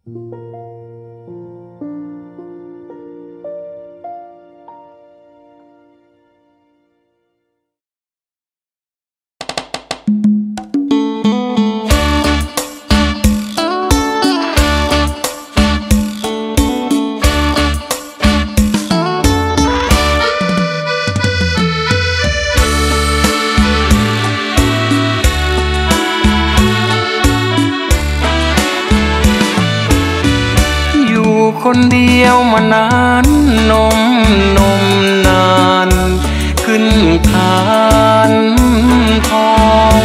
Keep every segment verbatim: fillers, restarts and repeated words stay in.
คนเดียวมานานนมนมนานขึ้นคานทอง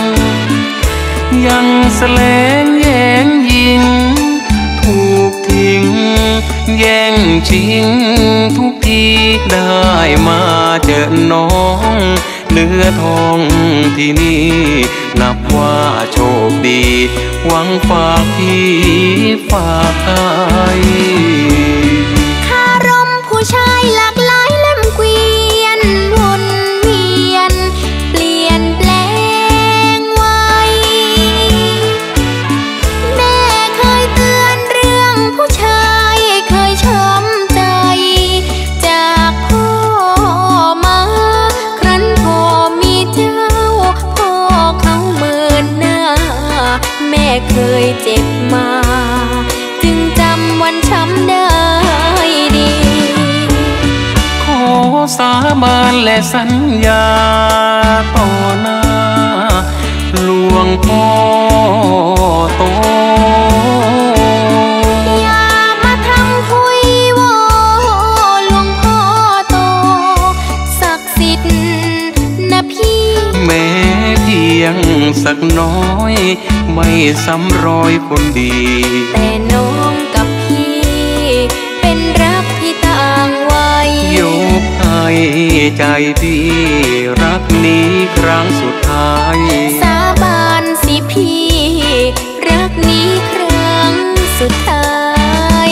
ยังแสลงแย่งยิงถูกทิ้งแย่งชิงทุกทีได้มาเจอน้องเนื้อทองที่นี่นับว่าโชคดีหวังฝากพี่ฝากใจคารมผู้ชายหลากหลายเล่มเกวียนวนเวียนเปลี่ยนแปลงวัยแม่เคยเตือนเรื่องผู้ชายเคยช้ำใจจากพ่อมาครั้นพ่อมีเจ้าพ่อเขาเมินหน้าแม่เคยเจ็บมาจึงจำวันช้ำได้ดีขอสาบานและสัญญาต่อหน้าหลวงพ่อโตอย่ามาทำคุยวอหลวงพ่อโตศักดิ์สิทธิ์นะพี่แม้เพียงสักน้อยไม่ซ้ำรอยคนดีแต่น้องกับพี่เป็นรักที่ต่างวัยยกให้ใจพี่รักนี้ครั้งสุดท้ายสาบานสิพี่รักนี้ครั้งสุดท้าย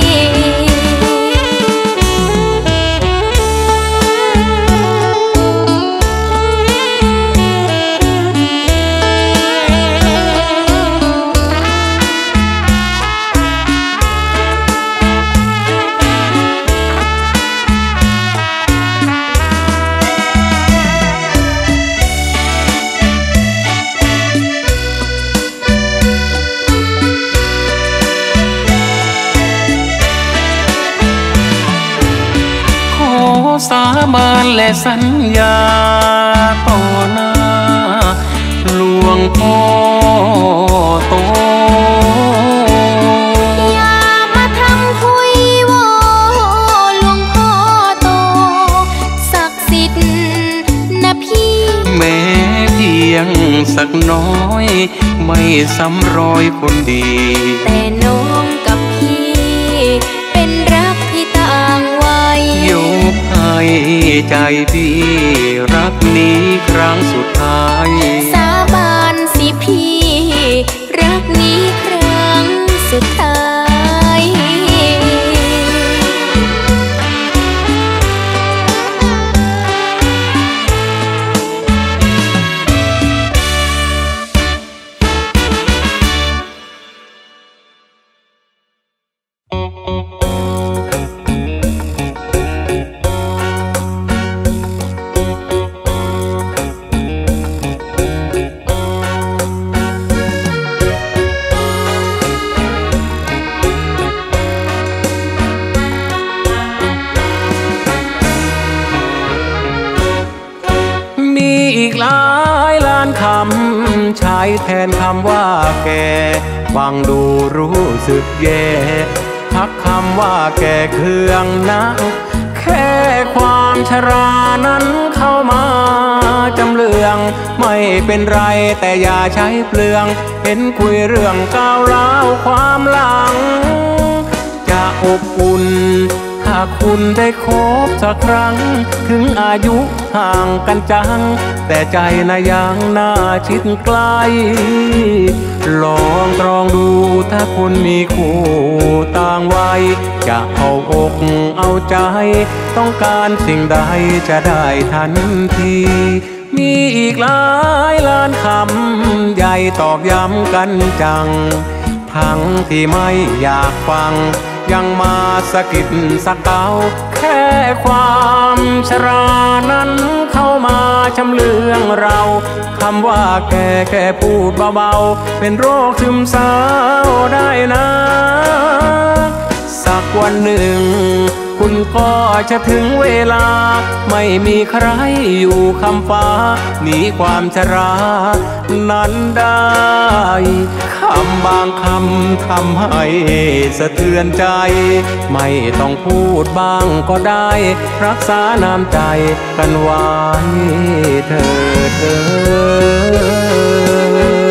สาบานและสัญญาต่อหน้าหลวงพ่อโตอย่ามาทำคุยวอหลวงพ่อโตศักดิ์สิทธิ์นะพี่แม้เพียงสักน้อยไม่ซ้ำรอยคนดีแต่น้องกับพี่เป็นรักที่ต่างวัยยกให้ใจพี่รักนี้ครั้งสุดท้ายสาบานสิพี่รักนี้ครั้งสุดท้ายอีกหลายล้านคำใช้แทนคำว่าแกฟังดูรู้สึกแย่ทักคำว่าแกเครื่องนักแค่ความชรานั้นเข้ามาจำเลืองไม่เป็นไรแต่อย่าใช้เปลืองเห็นคุยเรื่องก้าวร้าวความหลังจะอบอุ่นถ้าคุณได้คบสักครั้งถึงอายุห่างกันจังแต่ใจนะยังน่าชิดใกล้ลองตรองดูถ้าคุณมีคู่ต่างวัยจะเอาอกเอาใจต้องการสิ่งใดจะได้ทันทีมีอีกหลายล้านคำใหญ่ตอกย้ำกันจังททั้งที่ไม่อยากฟังยังมาสะกิดสะเกาแค่ความชรานั้นเข้ามาชำเลืองเราคำว่าแก่แค่พูดเบาๆเป็นโรคซึมเศร้าได้นะสักวันหนึ่งคุณก็จะถึงเวลาไม่มีใครอยู่คำฟ้าหนีความชรานั้นได้คำบางคำทำให้สะเทือนใจไม่ต้องพูดบ้างก็ได้รักษาน้ำใจกันไว้เถิดเถิด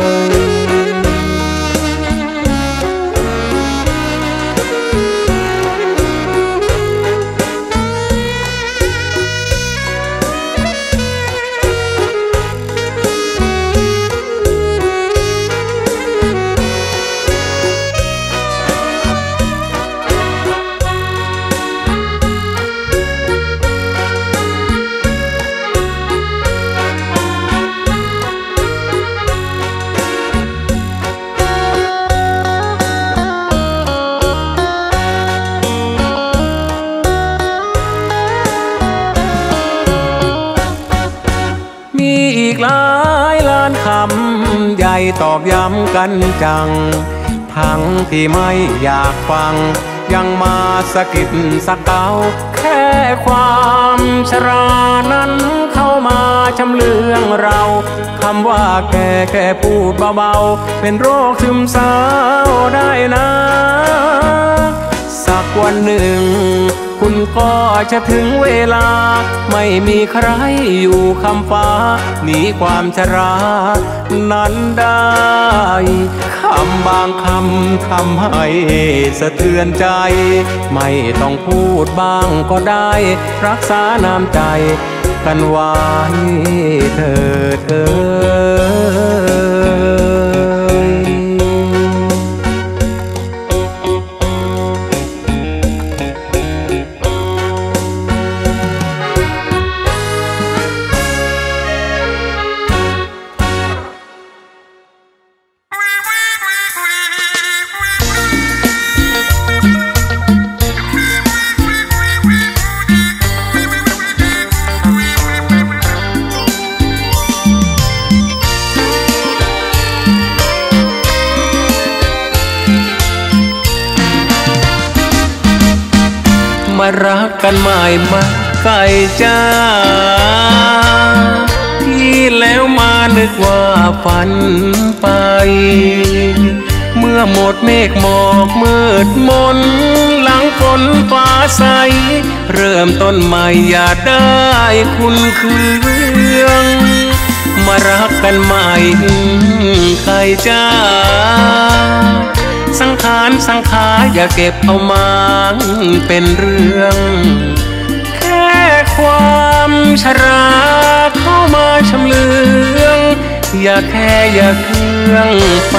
หลายล้านคำใหญ่ตอกย้ำกันจังทั้งที่ไม่อยากฟังยังมาสะกิดสะเกาแค่ความชรานั้นเข้ามาชำเลืองเราคำว่าแก่แค่พูดเบาๆเป็นโรคซึมเศร้าได้นะสักวันหนึ่งคุณก็จะถึงเวลาไม่มีใครอยู่คำฟ้าหนีความชรานั้นได้คำบางคำทำให้สะเทือนใจไม่ต้องพูดบ้างก็ได้รักษาน้ำใจกันไว้เถิดเอ่ยมารักกันใหม่มาไก่จ้าที่แล้วมานึกว่าฝันไปเมื่อหมดเมฆหมอกมืดมนหลังฝนฟ้าใสเริ่มต้นใหม่อย่าได้คุณเคืองมารักกันใหม่ไก่จ้าสังขารสังขารอย่าเก็บเอามาเป็นเรื่องแค่ความชราเข้ามาชำเลืองอย่าแค่อย่าเคืองไป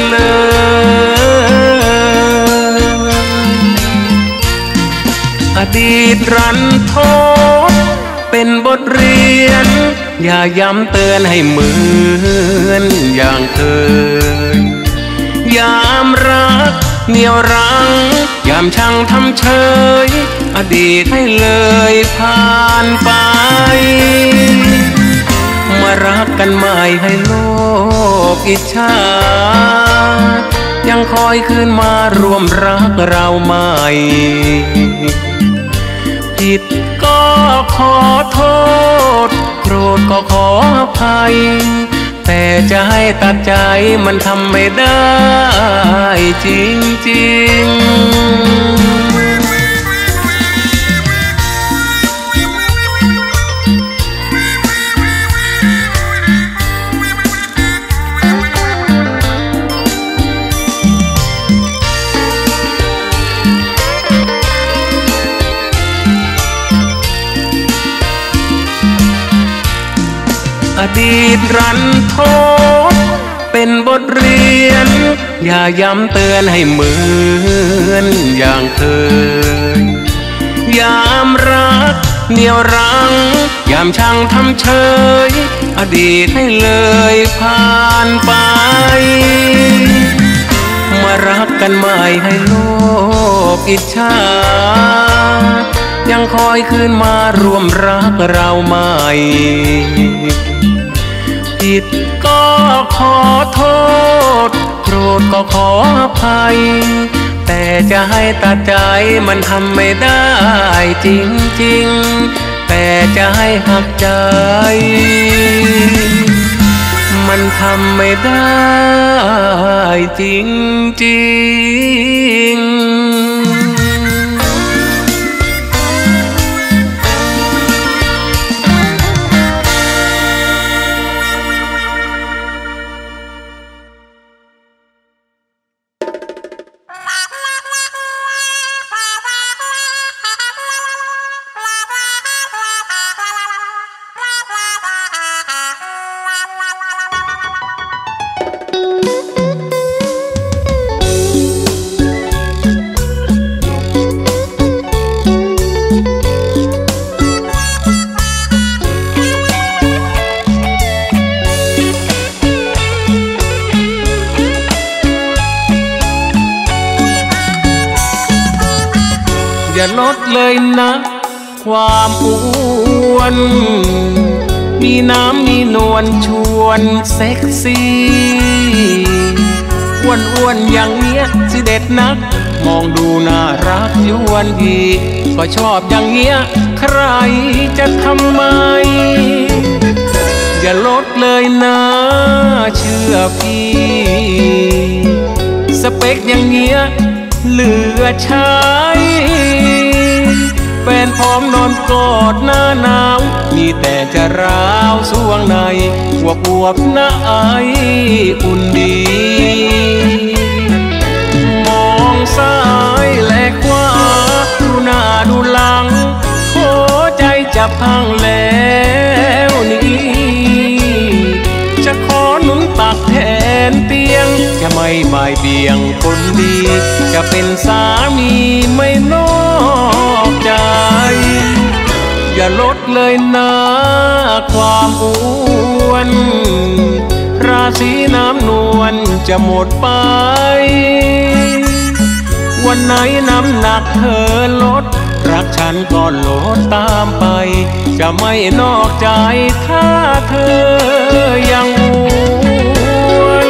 เลยอดีตรันทดเป็นบทเรียนอย่าย้ำเตือนให้เหมือนอย่างเคยยามรักเหนี่ยวรั้งยามช่างทำเฉยอดีตให้เลยผ่านไปมารักกันใหม่ให้โลกอิจฉายังคอยคืนมารวมรักเราใหม่ผิดก็ขอโทษโกรธก็ขออภัยแต่จะให้ตัดใจมันทำไม่ได้จริงๆอดีตรันทดเป็นบทเรียนอย่าย้ำเตือนให้เหมือนอย่างเคยยามรักเหนี่ยวรั้งยามช่างทำเฉยอดีตให้เลยผ่านไปมกันใหม่ให้โลกอิจฉายังคอยคืนมารวมรักเราใหม่ผิดก็ขอโทษโกรธก็ขออภัยแต่จะให้ตัดใจมันทำไม่ได้จริงๆแต่จะให้หักใจมันทำไม่ได้จริงๆอย่าลดเลยนะความอ้วนมีน้ำมีนวลชวนเซ็กซี่อ้วนอ้วนอย่างเงี้ยสิเด็ดนักมองดูน่ารักยวนพี่ก็ชอบอย่างเงี้ยใครจะทำไมอย่าลดเลยนะเชื่อพี่สเปคอย่างเงี้ยเหลือใช้แฟนพร้อมนอนกอดหน้าหนาวมีแต่จะร้าวสวงในอวบอวบหน้าไออุ่นดีมองซ้ายและขวาดูหน้าดูหลังหัวใจจะพังแล้วนี่จะขอหนุนตักแทนเตียงจะไม่บ่ายเบี่ยงคนดีจะเป็นสามีไม่นอกใจอย่าลดเลยนะความอ้วนราศีน้ำนวลจะหมดไปวันไหนน้ำหนักเธอลดรักฉันก็ลดตามไปจะไม่นอกใจถ้าเธอยังอ้วน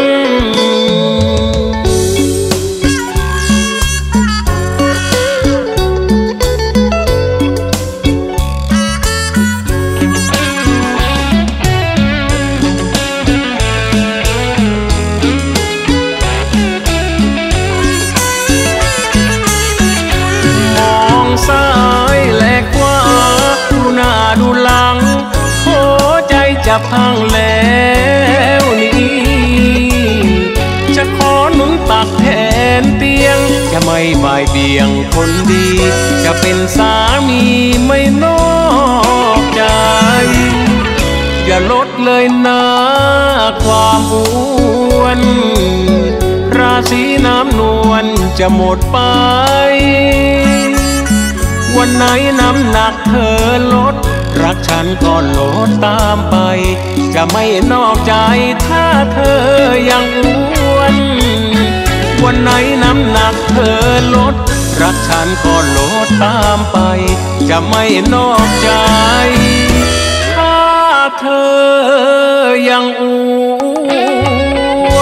ดูหลังหัวใจจะพังแล้วนี่จะขอหนุนตักแทนเตียงจะไม่บ่ายเบี่ยงคนดีจะเป็นสามีไม่นอกใจอย่าลดเลยนะความอ้วนราศีน้ำนวลจะหมดไปวันไหนน้ำหนักเธอลดรักฉันก็ลดตามไปจะไม่นอกใจถ้าเธอยังอ้วนวันไหนน้ำหนักเธอลดรักฉันก็ลดตามไปจะไม่นอกใจถ้าเธอยังอ้วน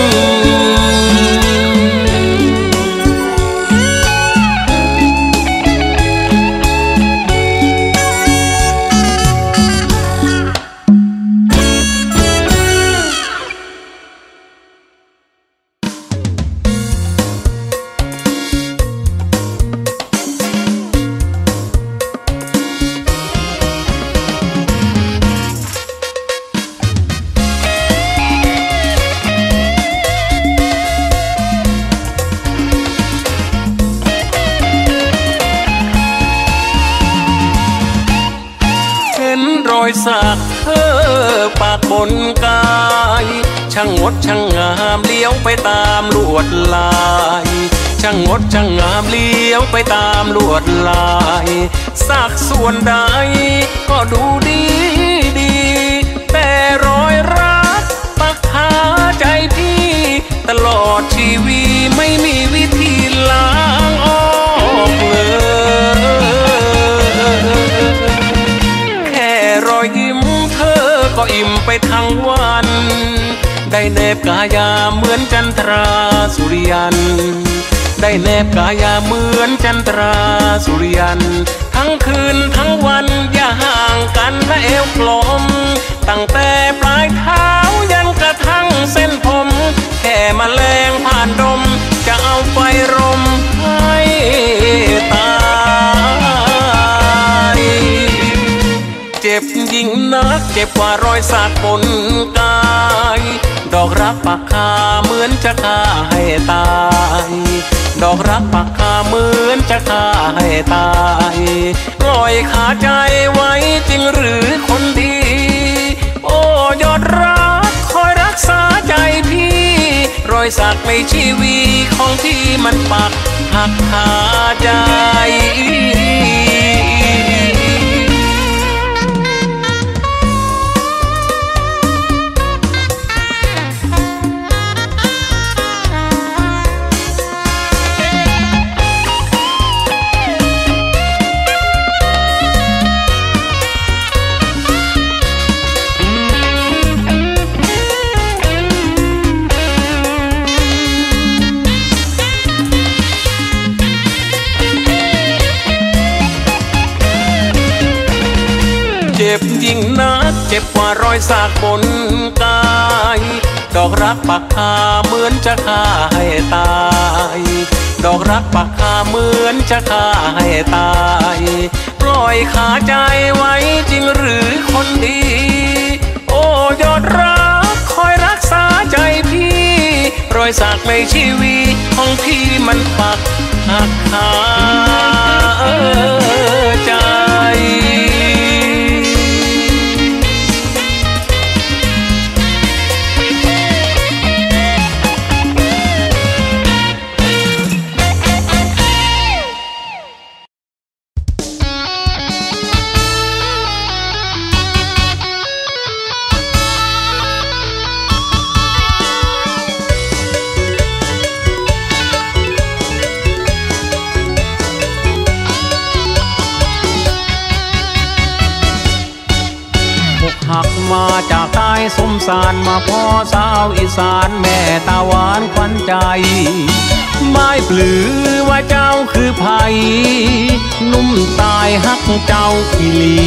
อยสักเธอปากบนกายช่างงดช่างงามเลี้ยวไปตามลวดลายช่างงดช่างงามเลี้ยวไปตามลวดลายสักส่วนใดก็ดูดีดีแต่รอยรักปักคาใจพี่ตลอดชีวิตไม่มีวิไปทั้งวันได้แนบกายาเหมือนจันทราสุริยันได้แนบกายาเหมือนจันทราสุริยันทั้งคืนทั้งวันอย่าห่างกันและเอวกลมตั้งแต่ปลายเท้ายันกระทั่งเส้นผมแค่แมลงผ่านดมจะเอาไฟรมให้ตายเจ็บยิ่งนักเจ็บกว่ารอยสักบนกายดอกรักปักคาเหมือนจะฆ่าให้ตายดอกรักปักคาเหมือนจะฆ่าให้ตายปล่อยขาใจไว้จริงหรือคนดีโอ้ยอดรักคอยรักษาใจพี่รอยสักในชีวิตของพี่มันปักหักคาใจเจ็บยิ่งนักเจ็บกว่ารอยสักบนกายดอกรักปักคาเหมือนจะฆ่าให้ตายดอกรักปักคาเหมือนจะฆ่าให้ตายปล่อยขาใจไว้จริงหรือคนดีโอ้ยอดรักคอยรักษาใจพี่รอยสักในชีวิตของพี่มันปักหักคาใจหักมาจากใต้สมสารมาพ่อสาวอีสานแม่ตาหวานขวัญใจไม่ปลือว่าเจ้าคือไผนุ่มตายหักเจ้าอีหลี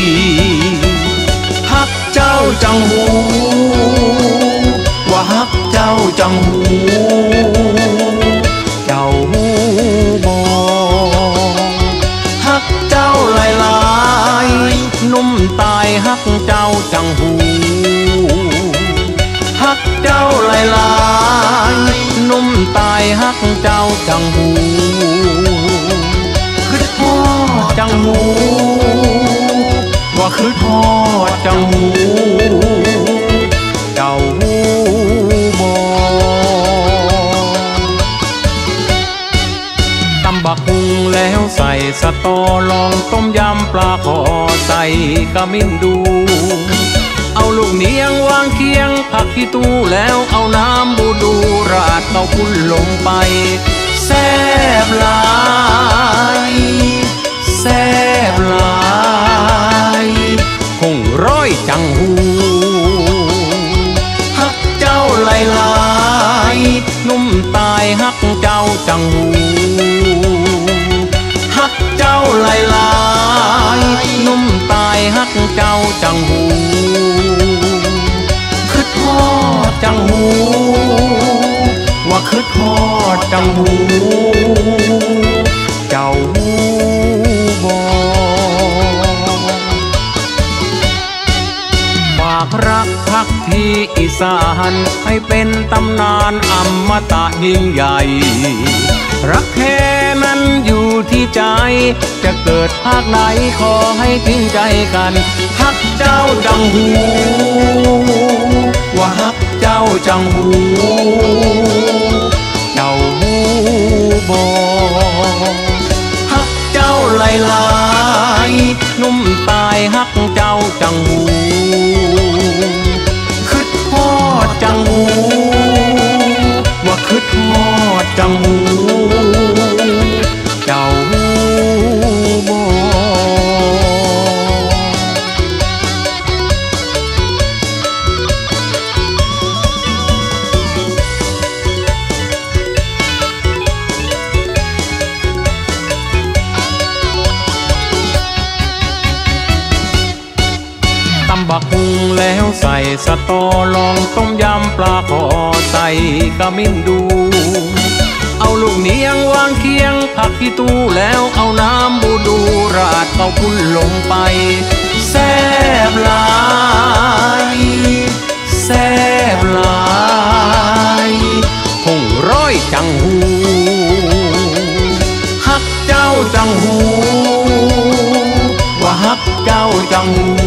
หักเจ้าจังหูว่าหักเจ้าจังหูเจ้าหูบ่หักเจ้าหลายหลายนุ่มตายหักเจ้าจังหูหักเจ้าหลายหลายนุ่มตายหักเจ้าจังหูคือทอดจังหูว่าคือทอดจังหูเจ้าหูบ่ตำบักหุงแล้วใส่สตอลองต้มยำปลาขอใส่กะมิ้นดูเอาลูกเนียงวางเคียงผักที่ตู้แล้วเอาน้ำบูดูราดเต้าพุ่นลงไปแซ่บหลายแซ่บหลายคงร้อยจังหูหักเจ้าหลายหลายนุ่มตายหักเจ้าจังหูหักเจ้าหลายหลายนุ่มตายหักเจ้าจังหูคือทอดจังหูว่าคือทอดจังหูเจ้าหูบ่ฝากรักพักที่อีสานให้เป็นตำนานอมตะยิ่งใหญ่รักแท้นั้นอยู่ที่ใจจะเกิดภาคไหนขอให้ทิ้งใจกันฮักเจ้าจังหูว่าฮักเจ้าจังหูเจ้าหูบ่ฮักเจ้าหลายหลายนุ่มตายฮักเจ้าจังหูคือทอดจังหูว่าคือทอดจังหูเจ้าหูบ่สตอลองต้มยำปลาคอใส่ขมิ้นดูเอาลูกเนียงวางเคียงผักที่ตู้แล้วเอาน้ำบูดูราดเอาพุ่นลงไปแซ่บหลายแซ่บหลายคงร้อยจังหูฮักเจ้าจังหูว่าฮักเจ้าจังหู